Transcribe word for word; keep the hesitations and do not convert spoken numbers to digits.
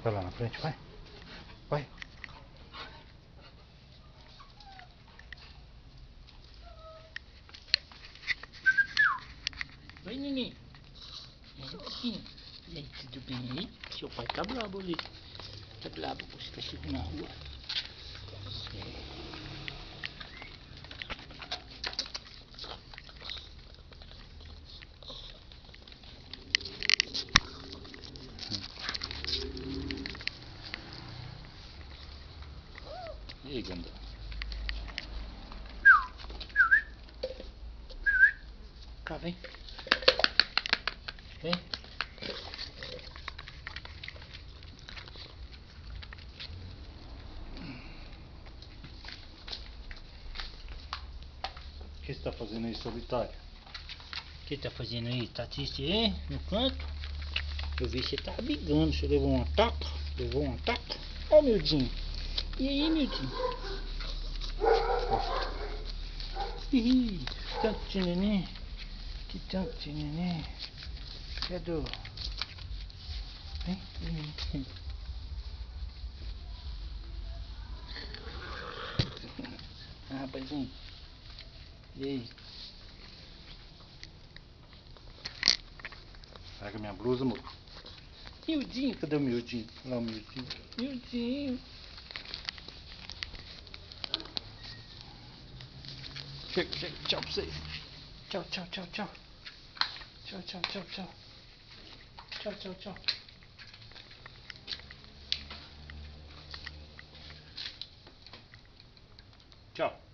Vai lá na frente, vai. Vai. Oi, neném. Vem, e aí, tudo bem aí? Seu pai tá brabo ali. Tá brabo com os cachorros na rua. É. E aí, ganda? Cá, vem. Vem. O que você está fazendo aí, solitário? O que tá fazendo aí? Tá triste aí no canto? Eu vi que você tá brigando. Você levou uma tapa? Levou uma tapa? Ó, miudinho. E aí, miudinho? Ih, tanto de neném. Que tanto de neném. Cadê o... Vem, vem. Ah, rapazinho. E aí? Pega minha blusa, amor. Miudinho. Cadê o miudinho? Olha lá o miudinho. Miudinho. Chega, chega. Tchau pra vocês. Tchau, tchau, tchau, tchau. Tchau, tchau, tchau, tchau. Tchau, tchau, tchau. Tchau.